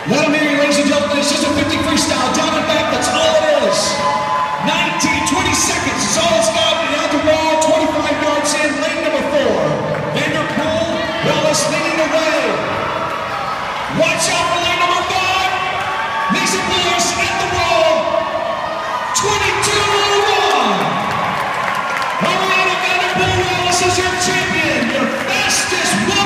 Let them hear you, ladies and gentlemen. It's just a 50 freestyle. Down and back, that's all it is. 20 seconds is all it's got. And out the wall, 25 yards in, lane number 4. Vanderpool-Wallace leading the way. Watch out for lane number 5. Mason Boyce at the wall. 22:01. Arianna Vanderpool-Wallace is your champion, your fastest one.